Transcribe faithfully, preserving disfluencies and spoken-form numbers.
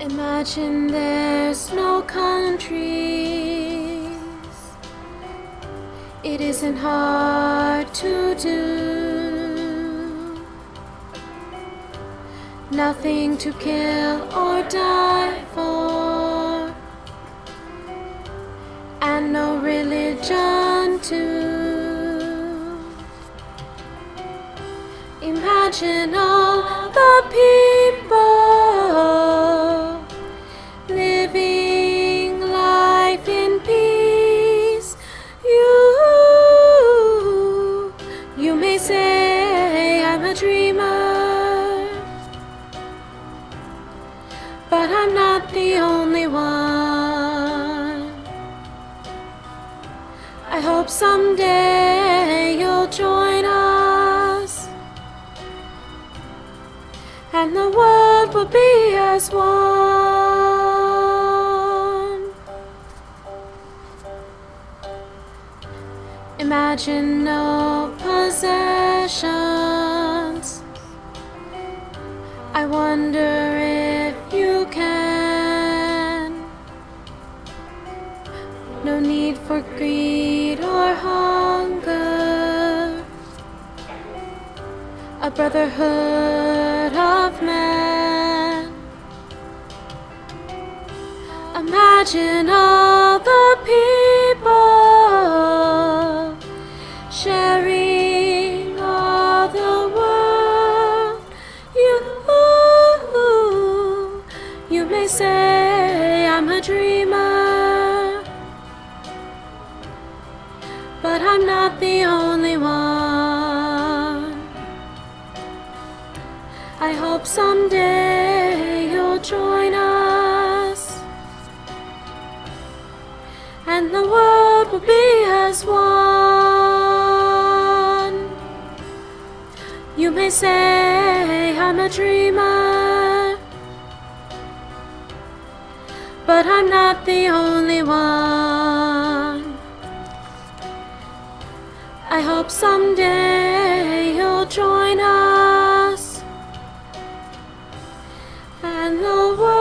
Imagine there's no countries. It isn't hard to do. Nothing to kill or die for, and no religion too. Imagine all the people living life in peace. You, you may say I'm a dreamer, but I'm not the only one. I hope someday you'll join us, and the world will be as one. Imagine no possessions. I wonder if you can. No need for greed or hunger. A brotherhood of man. Imagine all the people sharing all the world. You, you may say I'm a dreamer, but I'm not the only one. I hope someday you'll join us, and the world will be as one. You may say I'm a dreamer, but I'm not the only one. I hope someday you'll join us, and the world